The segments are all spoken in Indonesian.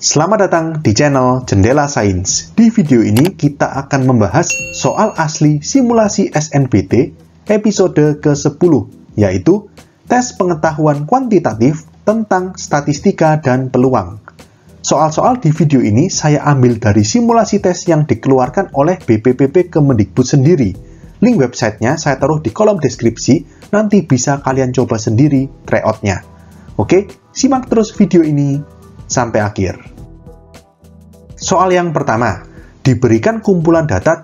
Selamat datang di channel Jendela Sains. Di video ini kita akan membahas soal asli simulasi SNBT episode ke-10, yaitu tes pengetahuan kuantitatif tentang statistika dan peluang. Soal-soal di video ini saya ambil dari simulasi tes yang dikeluarkan oleh BPPP Kemendikbud sendiri. Link websitenya saya taruh di kolom deskripsi, nanti bisa kalian coba sendiri tryout-nya. Oke, simak terus video ini sampai akhir. Soal yang pertama, diberikan kumpulan data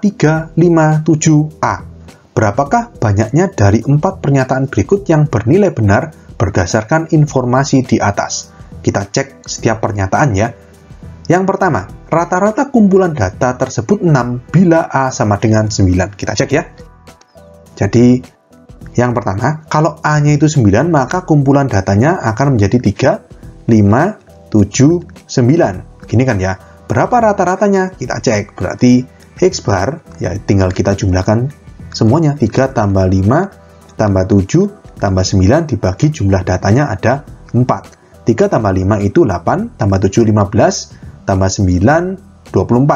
357A. Berapakah banyaknya dari 4 pernyataan berikut yang bernilai benar berdasarkan informasi di atas? Kita cek setiap pernyataan ya. Yang pertama, rata-rata kumpulan data tersebut 6 bila A sama dengan 9. Kita cek ya. Jadi, yang pertama, kalau A-nya itu 9, maka kumpulan datanya akan menjadi 3, 5, 7, 9. Gini kan ya. Berapa rata-ratanya? Kita cek. Berarti X bar, ya tinggal kita jumlahkan semuanya. 3 tambah 5 tambah 7 tambah 9 dibagi jumlah datanya ada 4. 3 tambah 5 itu 8, tambah 7 15, tambah 9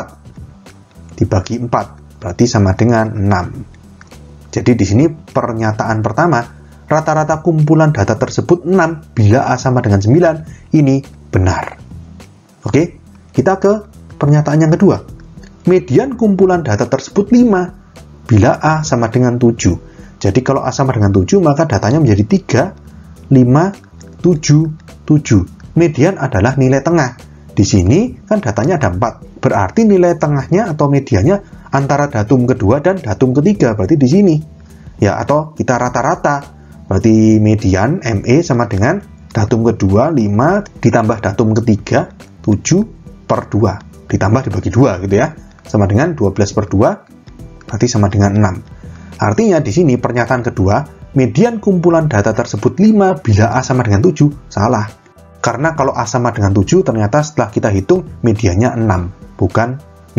24. Dibagi 4, berarti sama dengan 6. Jadi di sini pernyataan pertama, rata-rata kumpulan data tersebut 6 bila A sama dengan 9, ini benar. Oke, kita ke pernyataan yang kedua. Median kumpulan data tersebut 5 bila A sama dengan 7. Jadi kalau A sama dengan 7, maka datanya menjadi 3, 5, 7, 7. Median adalah nilai tengah. Di sini kan datanya ada 4. Berarti nilai tengahnya atau mediannya antara datum kedua dan datum ketiga. Berarti di sini. Ya, atau kita rata-rata. Berarti median ME sama dengan datum kedua 5 ditambah datum ketiga 7 per 2. Ditambah dibagi 2 gitu ya. Sama dengan 12 per 2. Berarti sama dengan 6. Artinya di sini pernyataan kedua, median kumpulan data tersebut 5 bila A sama dengan 7, salah. Karena kalau A sama dengan 7, ternyata setelah kita hitung mediannya 6, bukan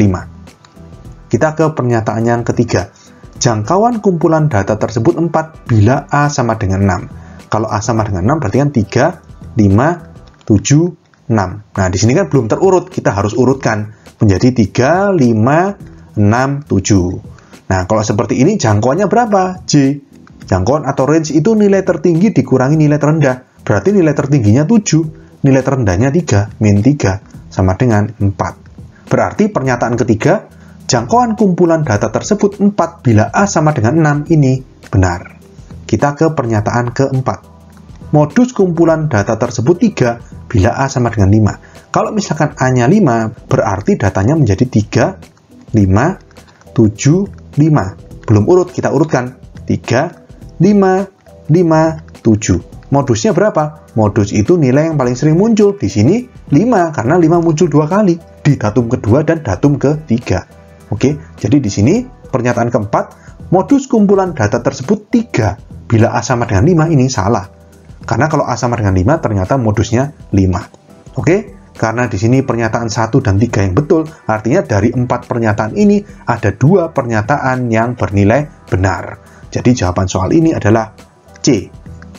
5. Kita ke pernyataan yang ketiga. Jangkauan kumpulan data tersebut 4 bila A sama dengan 6. Kalau A sama dengan 6 berarti kan 3, 5, 7, 6. Nah, di sini kan belum terurut, kita harus urutkan menjadi 3, 5, 6, 7. Nah, kalau seperti ini jangkauannya berapa? J. Jangkauan atau range itu nilai tertinggi dikurangi nilai terendah. Berarti nilai tertingginya 7, nilai terendahnya 3, min 3, sama dengan 4. Berarti pernyataan ketiga, jangkauan kumpulan data tersebut 4 bila A sama dengan 6, ini benar. Kita ke pernyataan keempat. Modus kumpulan data tersebut 3 bila A sama dengan 5. Kalau misalkan A-nya 5, berarti datanya menjadi 3, 5, 7, 5. Belum urut, kita urutkan. 3, 5, 5, 7. Modusnya berapa? Modus itu nilai yang paling sering muncul. Di sini 5, karena 5 muncul 2 kali. Di datum kedua dan datum ketiga. Oke, jadi di sini pernyataan keempat, modus kumpulan data tersebut 3. Bila A sama dengan 5, ini salah. Karena kalau A sama dengan 5, ternyata modusnya 5. Oke? Karena di sini pernyataan 1 dan 3 yang betul, artinya dari 4 pernyataan ini ada 2 pernyataan yang bernilai benar. Jadi jawaban soal ini adalah C,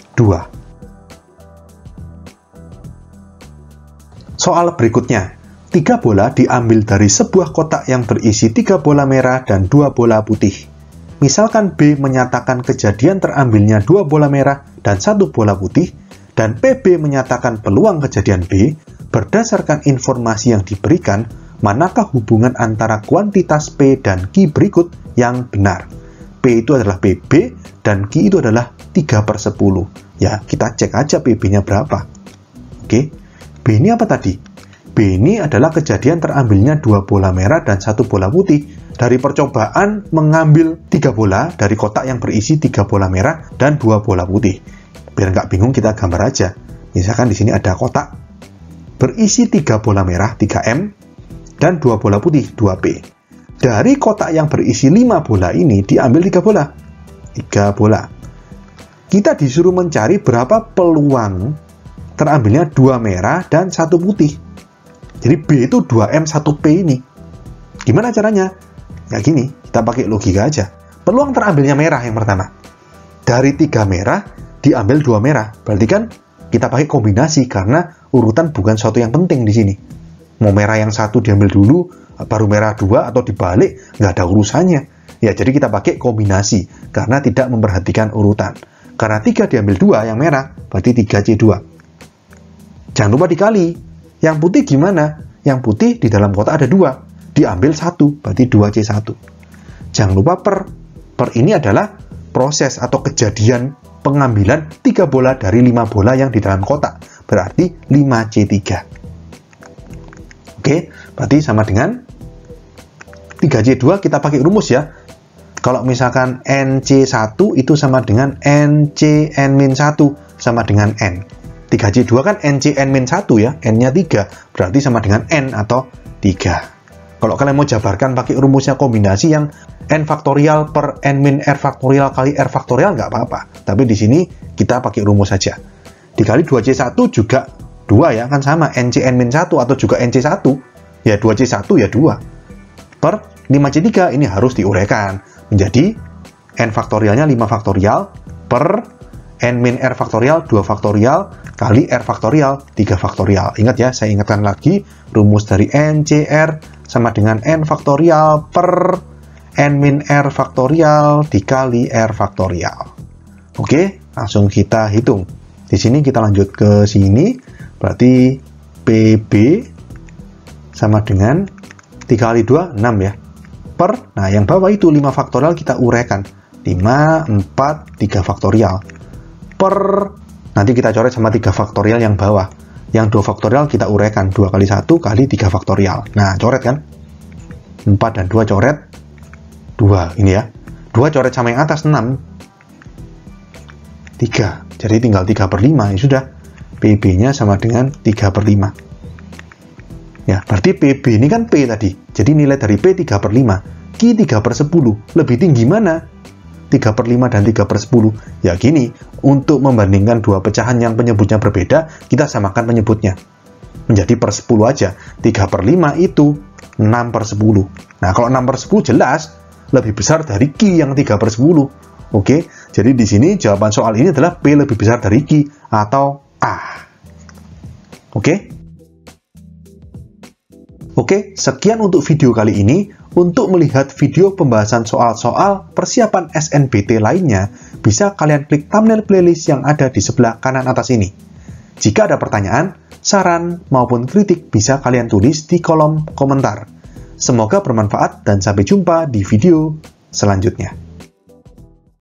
2. Soal berikutnya, 3 bola diambil dari sebuah kotak yang berisi 3 bola merah dan 2 bola putih. Misalkan B menyatakan kejadian terambilnya 2 bola merah dan 1 bola putih, dan PB menyatakan peluang kejadian B. Berdasarkan informasi yang diberikan, manakah hubungan antara kuantitas P dan Q berikut yang benar? P itu adalah PB, dan Q itu adalah 3 per 10. Ya, kita cek aja PB-nya berapa. Oke, B ini apa tadi? B ini adalah kejadian terambilnya 2 bola merah dan 1 bola putih. Dari percobaan mengambil 3 bola dari kotak yang berisi 3 bola merah dan 2 bola putih. Biar nggak bingung, kita gambar aja. Misalkan di sini ada kotak berisi 3 bola merah, 3M, dan 2 bola putih, 2P. Dari kotak yang berisi 5 bola ini, diambil 3 bola. 3 bola. Kita disuruh mencari berapa peluang terambilnya 2 merah dan 1 putih. Jadi B itu 2M, 1P ini. Gimana caranya? Ya gini, kita pakai logika aja. Peluang terambilnya merah yang pertama. Dari 3 merah, diambil 2 merah. Berarti kan kita pakai kombinasi karena urutan bukan suatu yang penting di sini. Mau merah yang satu diambil dulu, baru merah 2 atau dibalik, nggak ada urusannya. Ya, jadi kita pakai kombinasi, karena tidak memperhatikan urutan. Karena 3 diambil 2 yang merah, berarti 3C2. Jangan lupa dikali. Yang putih gimana? Yang putih di dalam kotak ada 2. Diambil 1, berarti 2C1. Jangan lupa per. Per ini adalah proses atau kejadian pengambilan 3 bola dari 5 bola yang di dalam kotak. Berarti 5C3. Oke, berarti sama dengan 3C2 kita pakai rumus ya. Kalau misalkan NC1 itu sama dengan NCN-1 sama dengan N. 3C2 kan NCN-1 ya, N-nya 3. Berarti sama dengan N atau 3. Kalau kalian mau jabarkan pakai rumusnya kombinasi yang N faktorial per N min R faktorial kali R faktorial nggak apa-apa. Tapi di sini kita pakai rumus saja. Dikali 2C1 juga 2 ya, kan sama NCN-1 atau juga NC1. Ya 2C1 ya 2. Per 5C3 ini harus diuraikan menjadi N faktorialnya 5 faktorial per N min R faktorial 2 faktorial kali R faktorial 3 faktorial. Ingat ya, saya ingatkan lagi, rumus dari NCR sama dengan N faktorial per N min R faktorial dikali R faktorial. Oke, langsung kita hitung. Di sini kita lanjut ke sini, berarti PB sama dengan 3 kali 2, 6 ya. Per, nah yang bawah itu 5 faktorial kita uraikan. 5, 4, 3 faktorial. Per, nanti kita coret sama 3 faktorial yang bawah. Yang 2 faktorial kita uraikan. 2 kali 1 kali 3 faktorial. Nah, coret kan? 4 dan 2 coret. 2, ini ya. 2 coret sama yang atas, 6. 3. Jadi tinggal 3 per 5, ya sudah. PB-nya sama dengan 3 per 5. Ya, berarti PB ini kan P tadi. Jadi nilai dari P 3 per 5. Q 3 per 10. Lebih tinggi mana? 3 per 5 dan 3 per 10. Ya gini, untuk membandingkan dua pecahan yang penyebutnya berbeda, kita samakan penyebutnya. Menjadi per 10 aja. 3 per 5 itu 6 per 10. Nah, kalau 6 per 10 jelas lebih besar dari Q yang 3 per 10. Oke, jadi di sini jawaban soal ini adalah P lebih besar dari Q atau A. Oke? Oke, sekian untuk video kali ini. Untuk melihat video pembahasan soal-soal persiapan SNBT lainnya, bisa kalian klik thumbnail playlist yang ada di sebelah kanan atas ini. Jika ada pertanyaan, saran, maupun kritik bisa kalian tulis di kolom komentar. Semoga bermanfaat dan sampai jumpa di video selanjutnya.